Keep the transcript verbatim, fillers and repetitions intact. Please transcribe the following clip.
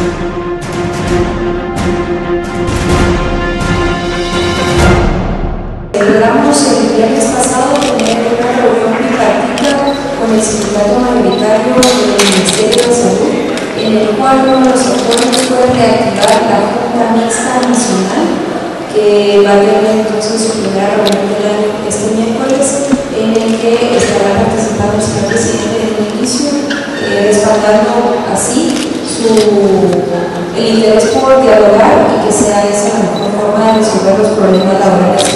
Logramos el viernes pasado tener una reunión tripartita con el sindicato mayoritario del Ministerio de Salud, en el cual uno de los actores fue reactivar la Junta Mixta Nacional, que va a tener entonces su primera reunión del año este miércoles, en el que estará participando el señor presidente del inicio, eh, respaldando así su, el interés por dialogar y que sea esa la mejor forma de resolver los problemas laborales